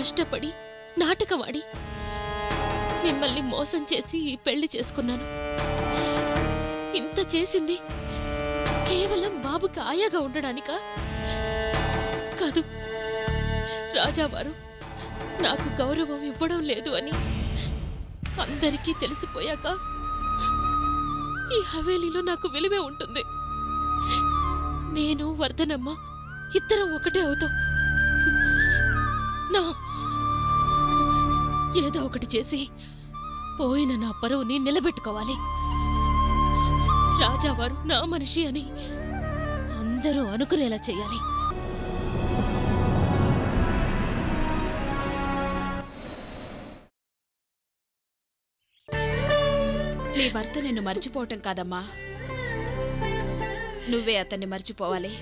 కష్టపడి నాటకమాడి మిమ్మల్ని మోసం చేసి ఈ పెళ్లి చేసుకున్నాను. ఇంత చేసింది కేవలం బాబుకి ఆయాగా ఉండడానికా? కాదు, రాజావారు నాకు గౌరవం ఇవ్వడం లేదు అని అందరికీ తెలిసిపోయాక ఈ హవేలీలో నాకు విలువే ఉంటుంది. నేను వర్ధనమ్మ ఇద్దరం ఒకటే అవుతాం. నా ఏదో ఒకటి చేసి పోయిన నా పరువుని నిలబెట్టుకోవాలి. రాజావారు నా మనిషి అని అందరూ అనుకునేలా చేయాలి. నీ భర్త నిన్ను మర్చిపోవటం కాదమ్మా, నువ్వే అతన్ని మర్చిపోవాలి.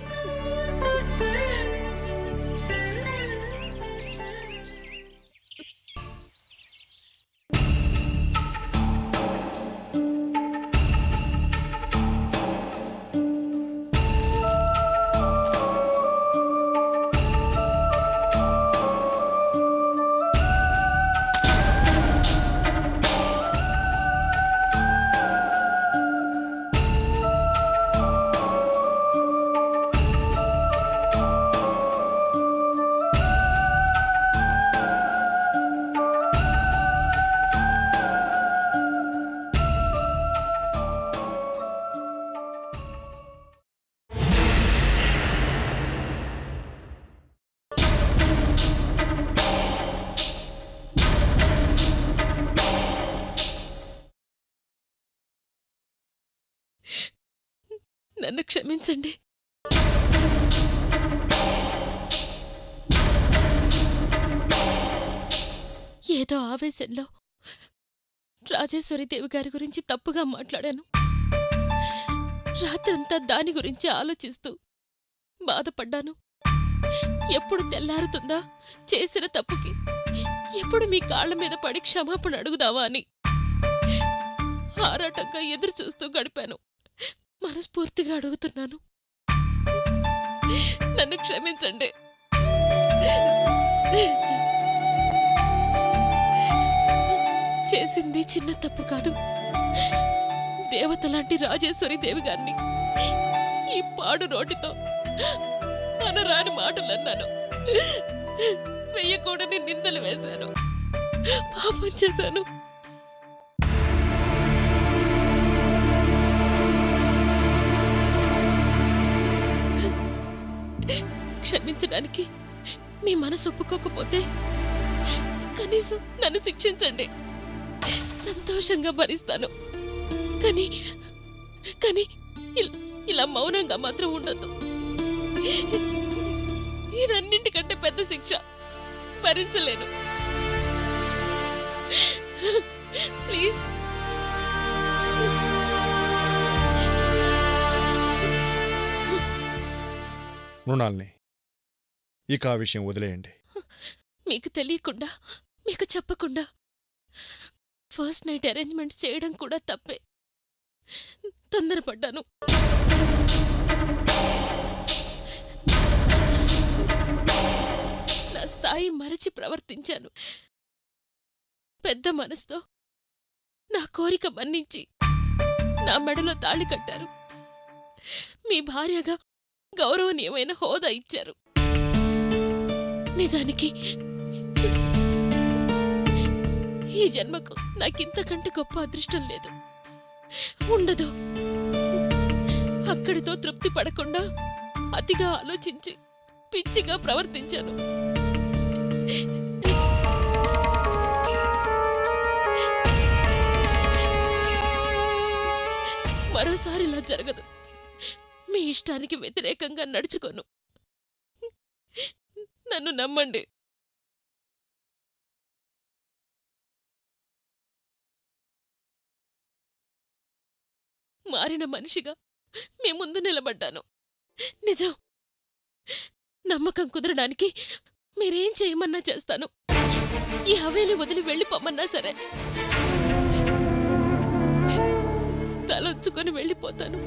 నన్ను క్షమించండి. ఏదో ఆవేశంలో రాజేశ్వరీదేవి గారి గురించి తప్పుగా మాట్లాడాను. రాత్రంతా దాని గురించి ఆలోచిస్తూ బాధపడ్డాను. ఎప్పుడు తెల్లారుతుందా చేసిన తప్పుకి, ఎప్పుడు మీ కాళ్ల మీద పడి క్షమాపణ అడుగుదావా అని ఆరాటంగా ఎదురు చూస్తూ గడిపాను. మనస్ఫూర్తిగా అడుగుతున్నాను, నన్ను క్షమించండి. చేసింది చిన్న తప్పు కాదు. దేవత లాంటి రాజేశ్వరీదేవి గారిని ఈ పాడు నోటితో అనరాని మాటలన్నాను. వెయ్యకూడని నిందలు వేశాను, పాపం చేశాను. క్షమించడానికి మీ మనసు ఒప్పుకోకపోతే కనీసం నన్ను శిక్షించండి, సంతోషంగా భరిస్తాను. కానీ కానీ ఇలా మౌనంగా మాత్రం ఉండొద్దు. ఇదన్నింటికంటే పెద్ద శిక్ష, భరించలేను. ప్లీజ్. మృణాల్ని ఇక ఆ విషయం వదిలేయండి. మీకు తెలియకుండా, మీకు చెప్పకుండా ఫస్ట్ నైట్ అరేంజ్మెంట్ చేయడం కూడా తప్పే. తొందరపడ్డాను. నా స్థాయి మరచి ప్రవర్తించాను. పెద్ద మనసుతో నా కోరిక మన్నించి నా మెడలో తాళి కట్టారు. మీ భార్యగా గౌరవనీయమైన హోదా ఇచ్చారు. నిజానికి ఈ జన్మకు నాకింతకంటే గొప్ప అదృష్టం లేదు, ఉండదు. అక్కడితో తృప్తి పడకుండా అతిగా ఆలోచించి పిచ్చిగా ప్రవర్తించాను. మరోసారి ఇలా జరగదు. మీ ఇష్టానికి వ్యతిరేకంగా నడుచుకోను. నన్ను నమ్మండి. మారిన మనిషిగా మీ ముందు నిలబడ్డాను. నిజం. నమ్మకం కుదరడానికి మీరేం చేయమన్నా చేస్తాను. ఈ హవేలి వదిలి వెళ్ళిపోమన్నా సరే తలొంచుకొని వెళ్ళిపోతాను.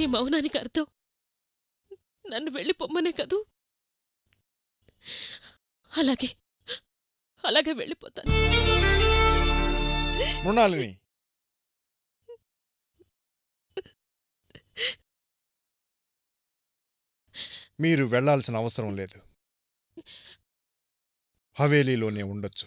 మౌనానికి అర్థం నన్ను వెళ్ళిపోమ్మనే కదూ? అలాగే అలాగే వెళ్ళిపోతాను. మృణాలిని, మీరు వెళ్లాల్సిన అవసరం లేదు. హవేలీలోనే ఉండొచ్చు.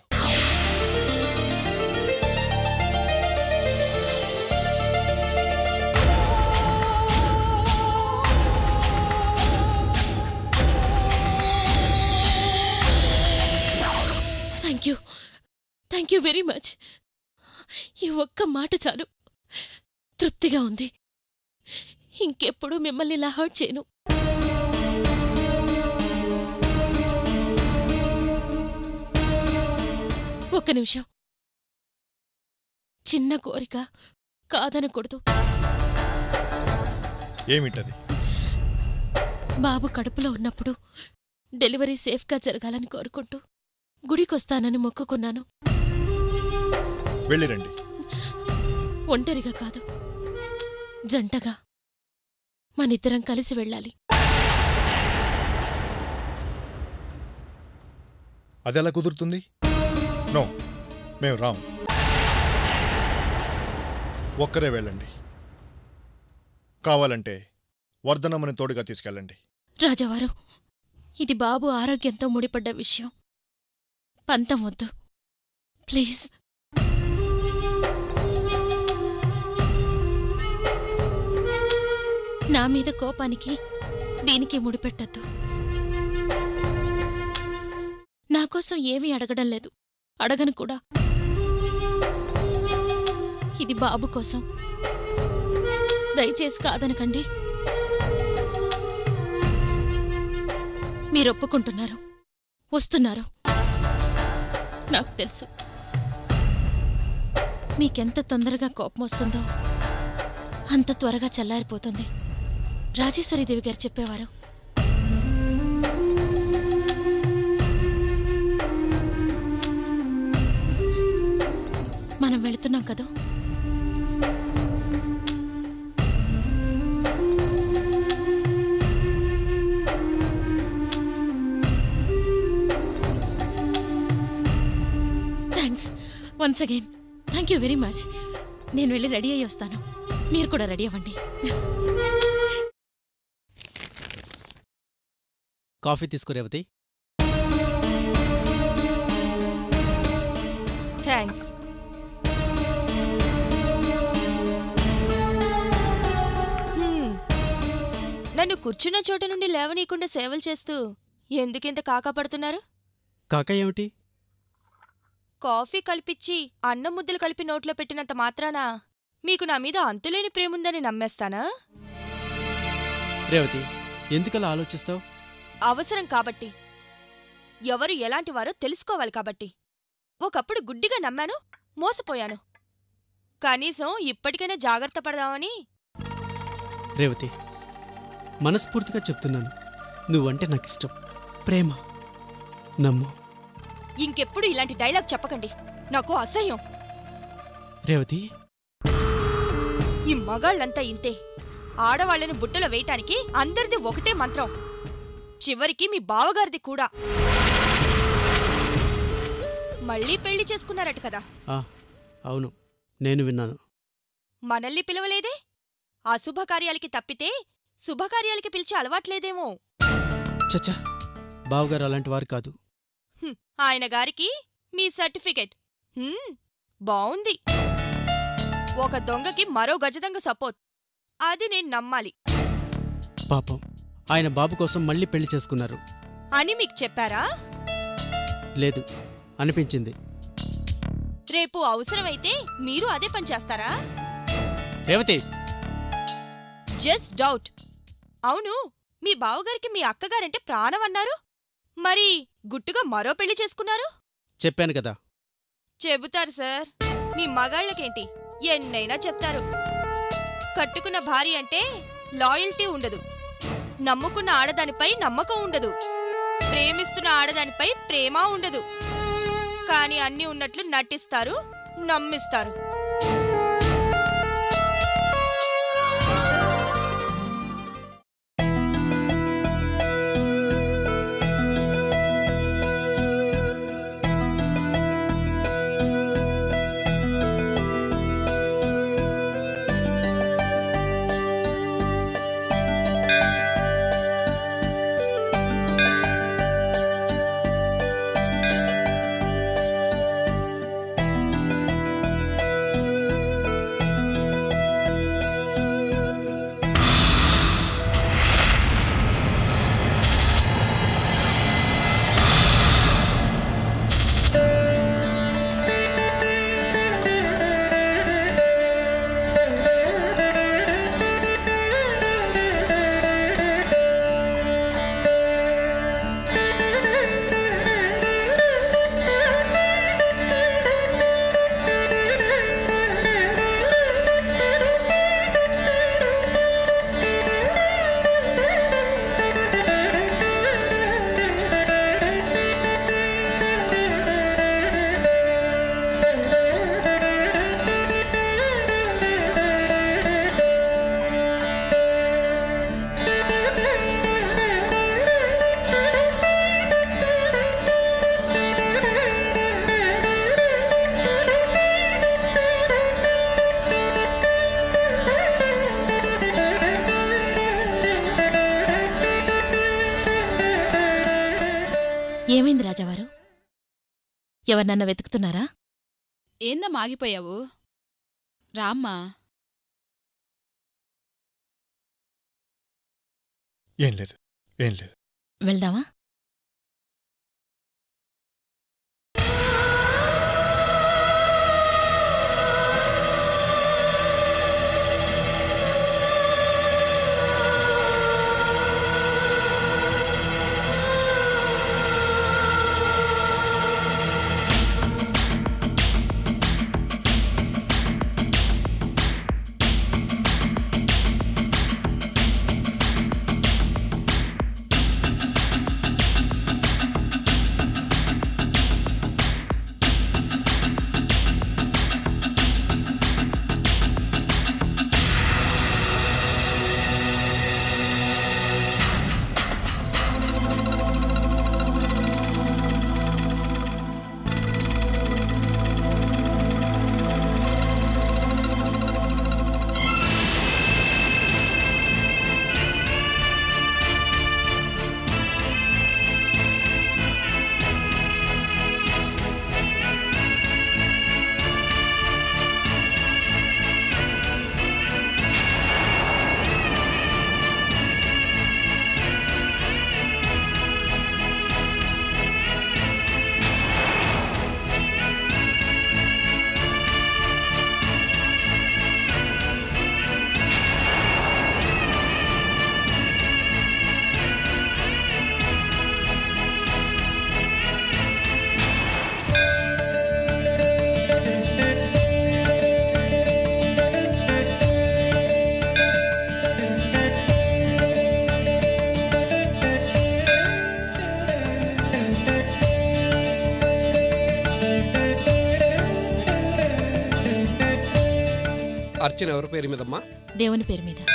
Thank you very much. ఈ ఒక్క మాట చాలు, తృప్తిగా ఉంది. ఇంకెప్పుడు మిమ్మల్ని ఇలా హర్ట్ చేయను. ఒక్క నిమిషం. చిన్న కోరిక, కాదనకూడదు. ఏమిటది? బాబు కడుపులో ఉన్నప్పుడు డెలివరీ సేఫ్గా జరగాలని కోరుకుంటూ గుడికొస్తానని మొక్కుకున్నాను. వెళ్ళిరండి. ఒంటరిగా కాదు, జంటగా మనిద్దరం కలిసి వెళ్ళాలి. అదెలా కుదురుతుంది? నో, మేము రాం. ఒక్కరే వెళ్ళండి. కావాలంటే వర్ధనమ్మని తోడుగా తీసుకెళ్ళండి. రాజావారు, ఇది బాబు ఆరోగ్యంతో ముడిపడ్డ విషయం. పంతం వద్దు ప్లీజ్. నా మీద కోపానికి దీనికి ముడిపెట్టద్దు. నాకోసం ఏమీ అడగడం లేదు, అడగను కూడా. ఇది బాబు కోసం. దయచేసి కాదనకండి. మీరొప్పుకుంటున్నారు, వస్తున్నారు. నాకు తెలుసు మీకెంత తొందరగా కోపం వస్తుందో అంత త్వరగా చల్లారిపోతుంది. రాజేశ్వరీదేవి గారు చెప్పేవారు. మనం వెళుతున్నాం కదా. Thanks once again. Thank you very much. నేను వెళ్ళి రెడీ అయ్యి వస్తాను. మీరు కూడా రెడీ అవ్వండి. కాఫీ తీసుకో రేవతి. థ్యాంక్స్. నన్ను కూర్చున్న చోట నుండి లేవనీయకుండా సేవలు చేస్తూ ఎందుకింత కాకాపడుతున్నారు? కాకా ఏమిటి? కాఫీ కలిపిచ్చి అన్నం ముద్దలు కలిపి నోట్లో పెట్టినంత మాత్రాన మీకు నా మీద అంతులేని ప్రేముందని నమ్మేస్తానా? రేవతి, ఎందుకలా ఆలోచిస్తావు? అవసరం కాబట్టి. ఎవరు ఎలాంటివారో తెలుసుకోవాలి కాబట్టి. ఒకప్పుడు గుడ్డిగా నమ్మాను, మోసపోయాను. కనీసం ఇప్పటికైనా జాగ్రత్త పడదామని. రేవతి, మనస్ఫూర్తిగా చెప్తున్నాను, నువ్వంటే నాకిష్టం, ప్రేమ. నమ్ము. ఇంకెప్పుడు ఇలాంటి డైలాగ్ చెప్పకండి, నాకు అసహ్యం. రేవతి, ఈ మగాళ్ళంతా ఇంతే. ఆడవాళ్లను బుట్టలో వేయటానికి అందరిది ఒకటే మంత్రం, చివరికి మీ బావగారిది కూడా. మళ్ళీ పెళ్లి చేసుకున్నారట కదా? అవును, నేను విన్నాను. మనల్ని పిలవలేదే? అశుభకార్యాలకి తప్పితే శుభకార్యాలకి పిలిచే అలవాట్లేదేమో. చచ్చా, బావగారు అలాంటి వారు కాదు. ఆయన గారికి మీ సర్టిఫికెట్ బావుంది. ఒక దొంగకి మరో గజదొంగ సపోర్ట్. అది నేను నమ్మాలి. పాపం, ఆయన బాబు కోసం మళ్ళీ పెళ్లి చేసుకున్నారు అని మీకు చెప్పారా? లేదు, అనిపించింది. రేపు అవసరమైతే మీరు అదే పని చేస్తారా? Revathi, just doubt. అవును, మీ బావగారికి మీ అక్కగారంటే ప్రాణం అన్నారు. మరి గుట్టుగా మరో పెళ్లి చేసుకున్నారు? చెప్పాను కదా. చెబుతారు సార్, మీ మగాళ్ళకేంటి ఎన్నైనా చెప్తారు. కట్టుకున్న భార్య అంటే లాయల్టీ ఉండదు, నమ్ముకున్న ఆడదానిపై నమ్మకం ఉండదు, ప్రేమిస్తున్న ఆడదానిపై ప్రేమ ఉండదు. కాని అన్నీ ఉన్నట్లు నటిస్తారు, నమ్మిస్తారు. ఏమైంది రాజావారు? ఎవరినన్నా వెతుకుతున్నారా? ఏందమ్మా ఆగిపోయావు? రామ్మా. ఏం లేదు, ఏం లేదు. వెళ్దామా? అర్చన ఎవరి పేరు మీదమ్మా? దేవుని పేరు మీద.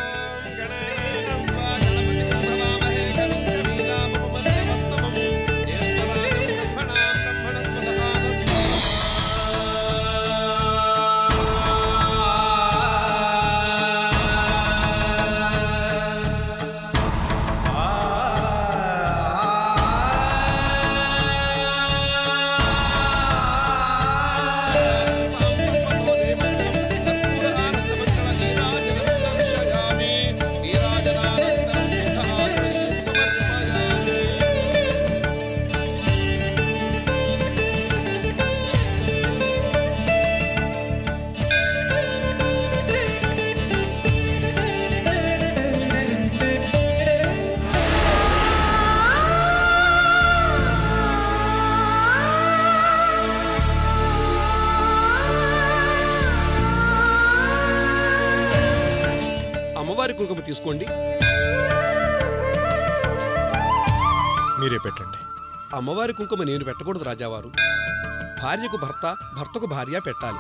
అమ్మవారి కుంకుమ తీసుకోండి. మీరే పెట్టండి. అమ్మవారి కుంకుమ నేను పెట్టకూడదు రాజావారు. భార్యకు భర్త, భర్తకు భార్య పెట్టాలి.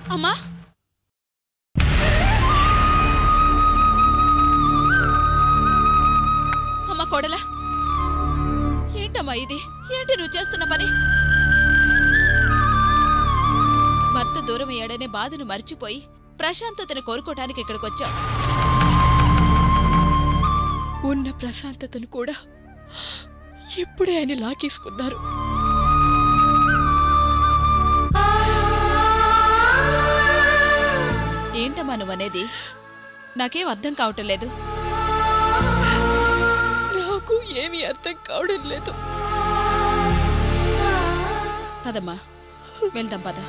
అమ్మా అమ్మ కోడలా, ఏంటమ్మా ఇది? ఏంటి నువ్వు చేస్తున్న పని? భర్త దూరం అయ్యాడనే బాధను మర్చిపోయి ప్రశాంతతను కోరుకోటానికి ఇక్కడికొచ్చావు. ఉన్న ప్రశాంతతను కూడా ఇప్పుడే ఆయన లాగేసుకున్నారు. ఏంటమ్మా నువ్వనేది? నాకేం అర్థం కావటం లేదు. నాకు ఏమీ అర్థం కావడం లేదు. పదమ్మా వెళ్దాం, పద.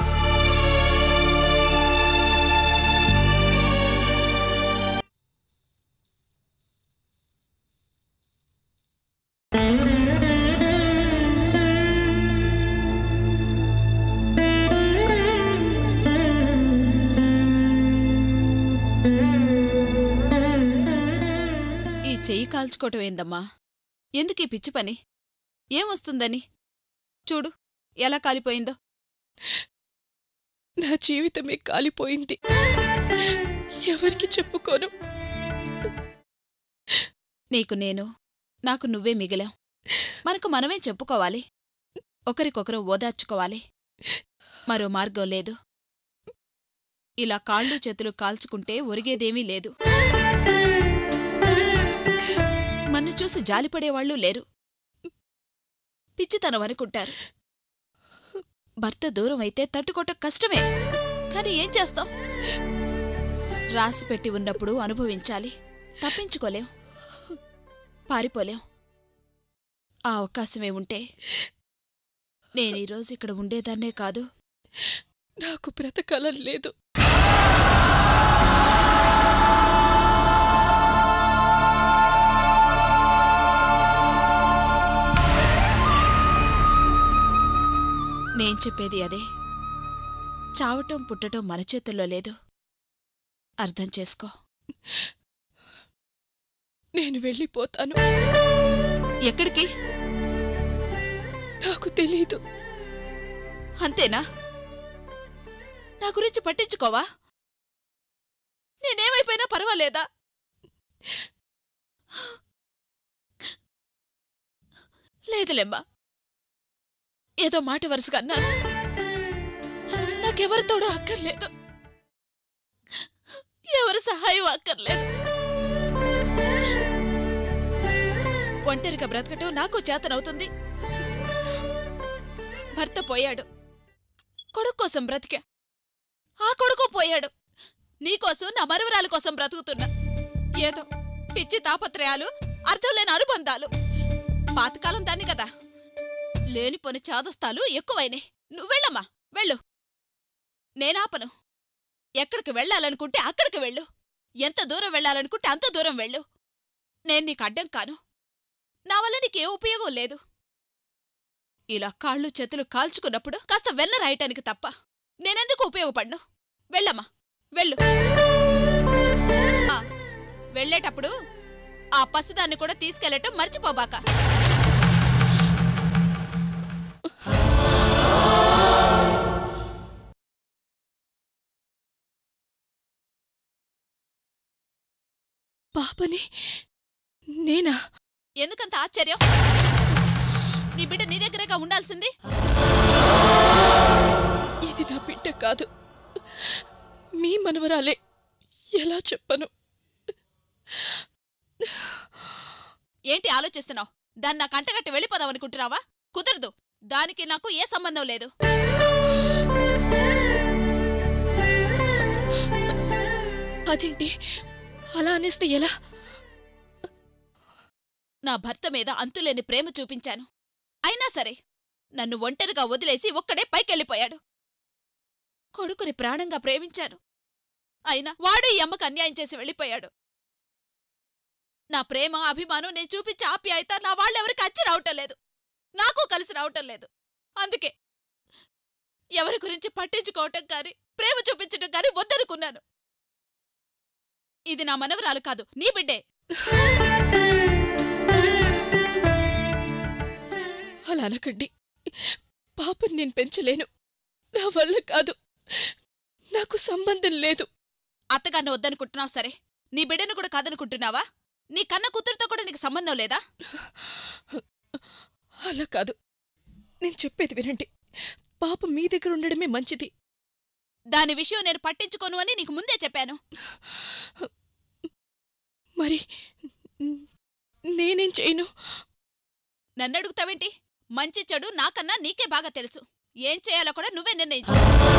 ఈ చెయ్యి కాల్చుకోవటం ఏందమ్మా? ఎందుకీ పిచ్చి పని? ఏమొస్తుందని? చూడు ఎలా కాలిపోయిందో. నా జీవితమే కాలిపోయింది. ఎవరికి చెప్పుకోను. నీకు నేను, నాకు నువ్వే మిగిలాం. మనకు మనమే చెప్పుకోవాలి, ఒకరికొకరు ఓదార్చుకోవాలి. మరో మార్గం లేదు. ఇలా కాళ్ళు చేతులు కాల్చుకుంటే ఒరిగేదేమీ లేదు. మన్ను చూసి జాలిపడేవాళ్లూ లేరు. పిచ్చితనం అనుకుంటారు. భర్త దూరం అయితే తట్టుకోవటం కష్టమే, కాని ఏం చేస్తాం? రాసిపెట్టి ఉన్నప్పుడు అనుభవించాలి. తప్పించుకోలేం, పారిపోలేం. ఆ అవకాశమే ఉంటే నేనీరోజు ఇక్కడ ఉండేదాన్నే కాదు. నాకు బ్రతకాలని లేదు. నేను చెప్పేది అదే. చావటం పుట్టటం మన చేతుల్లో లేదు. అర్థం చేసుకో. నేను వెళ్ళిపోతాను. ఎక్కడికి? నాకు తెలీదు. అంతేనా? నా గురించి పట్టించుకోవా? నేనేమైపోయినా పర్వాలేదా? లేదులేమ్మా, ఏదో మాట వరుసగా అన్నాను. నాకెవరితోడో అక్కర్లేదు, ఎవరి సహాయం అక్కర్లేదు. ఒంటరిగా బ్రతకటం నాకు చేతనవుతుంది. భర్త పోయాడు, కొడుకు కోసం బ్రతికా. ఆ కొడుకు పోయాడు. నీకోసం, నా మరువరాల కోసం బ్రతుకుతున్నా. ఏదో పిచ్చి తాపత్రయాలు, అర్థం లేని అనుబంధాలు. పాతకాలం దాన్ని కదా. లేనిపోని చాదస్తాలు ఎక్కువైనాయి. నువ్వెళ్ళమ్మా, వెళ్ళు. నేనాపను. ఎక్కడికి వెళ్ళాలనుకుంటే అక్కడికి వెళ్ళు. ఎంత దూరం వెళ్ళాలనుకుంటే అంత దూరం వెళ్ళు. నేను నీకు అడ్డం కాను. నా వల్ల నీకే ఉపయోగం లేదు. ఇలా కాళ్ళు చేతులు కాల్చుకున్నప్పుడు కాస్త వెన్న రాయటానికి తప్ప నేనెందుకు ఉపయోగపడ్ను? వెళ్ళమ్మా, వెళ్ళు. వెళ్ళేటప్పుడు ఆ పసిదాన్ని కూడా తీసుకెళ్లటం మర్చిపోబాక. పాపని నేనా? ఎందుకంత ఆశ్చర్యం? నీ బిడ్డ నీ దగ్గరేగా ఉండాల్సింది. ఇది నా బిడ్డ కాదు, మీ మనవరాలే. ఎలా చెప్పను? ఏంటి ఆలోచిస్తున్నావు? దాన్ని నా కంటగట్టి వెళ్ళిపోదామనుకుంటున్నావా? కుదరదు. దానికి నాకు ఏ సంబంధం లేదు. అదేంటి అలా అనేస్తే ఎలా? నా భర్త మీద అంతులేని ప్రేమ చూపించాను. అయినా సరే నన్ను ఒంటరిగా వదిలేసి ఒక్కడే పైకెళ్ళిపోయాడు. కొడుకుని ప్రాణంగా ప్రేమించాను. అయినా వాడు ఈ అమ్మకు అన్యాయం చేసి వెళ్ళిపోయాడు. నా ప్రేమ, అభిమానం, నేను చూపించే ఆప్యాయత నా వాళ్ళెవరికి అచ్చి రావటం లేదు. నాకు కలిసి రావటం లేదు. అందుకే ఎవరి గురించి పట్టించుకోవటం కాని, ప్రేమ చూపించటం కాని వద్దనుకున్నాను. ఇది నా మనవరాలు కాదు, నీ బిడ్డే. అలా అనకండి. పాపని నేను పెంచలేను, నా వల్ల కాదు. నాకు సంబంధం లేదు. అత్తగారిని వద్దనుకుంటున్నావు సరే, నీ బిడ్డను కూడా కాదనుకుంటున్నావా? నీ కన్న కూతురుతో కూడా నీకు సంబంధం లేదా? అలా కాదు, నేను చెప్పేది వినండి. పాప మీ దగ్గర ఉండడమే మంచిది. దాని విషయం నేను పట్టించుకోను అని నీకు ముందే చెప్పాను. మరి నేనేం చేయను? నన్నడుగుతావేంటి? మంచి చెడు నాకన్నా నీకే బాగా తెలుసు. ఏం చేయాలో కూడా నువ్వే నిర్ణయించు.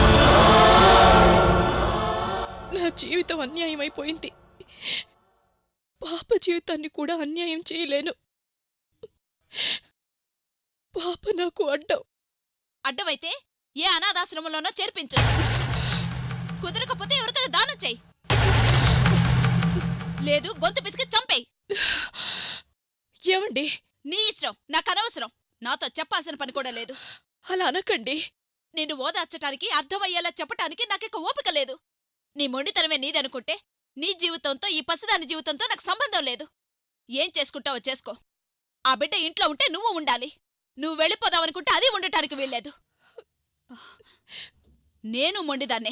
నా జీవితం అన్యాయమైపోయింది. పాప జీవితాన్ని కూడా అన్యాయం చేయలేను. పాప నాకు అడ్డం. అడ్డమైతే ఏ అనాథాశ్రమంలోనో చేర్పించు. కుదరకపోతే ఎవరికైనా దానం చెయ్యి. లేదు గొంతు పిసికి చంపేయి. ఏమండి? నీ ఇష్టం, నాకు అనవసరం. నాతో చెప్పాల్సిన పని కూడా లేదు. అలా అనకండి. నిన్ను ఓదార్చటానికి, అర్థమయ్యేలా చెప్పటానికి నాకిక ఓపిక లేదు. నీ మొండితనమే నీదనుకుంటే నీ జీవితంతో, ఈ పసిదాని జీవితంతో నాకు సంబంధం లేదు. ఏం చేసుకుంటావో చేసుకో. ఆ బిడ్డ ఇంట్లో ఉంటే నువ్వు ఉండాలి. నువ్వు వెళ్ళిపోదావనుకుంటే అది ఉండటానికి వీల్లేదు. నేను మొండిదాన్నే.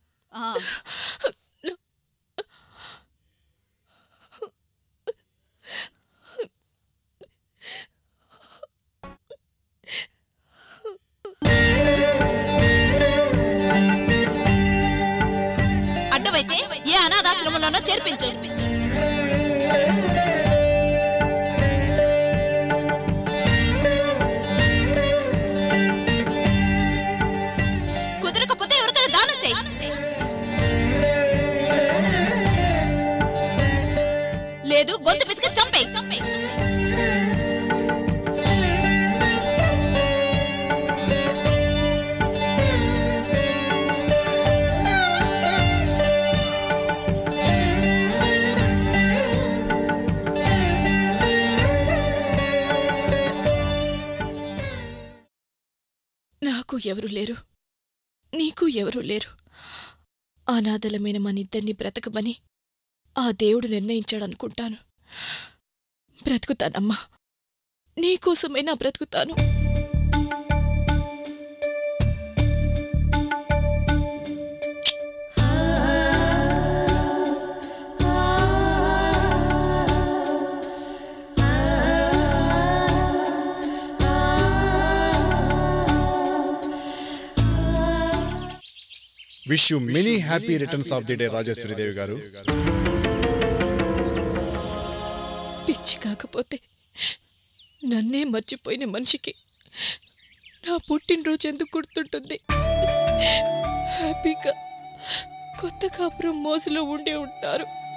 అడ్డమైతే ఏ అనాథాశ్రమంలోనో చేర్పించు. కుదరకపోతే ఎవరికైనా దానం చెయ్యి. లేదు గొంతు పిసికి చంపేయి. నాకు ఎవరు లేరు, నీకు ఎవరూ లేరు. అనాథలమైన మనిద్దరినీ బ్రతకమని ఆ దేవుడు నిర్ణయించాడనుకుంటాను. బ్రతుకుతానమ్మా, నీకోసమైనా బ్రతుకుతాను. Wish you many happy returns of the day Rajeshwaridevi గారు. పిచ్చి కాకపోతే నన్నే మర్చిపోయిన మనిషికి నా పుట్టినరోజు ఎందుకు గుర్తుంటుంది? హ్యాపీగా కొత్త కాపురం మోజులో ఉండే ఉంటారు.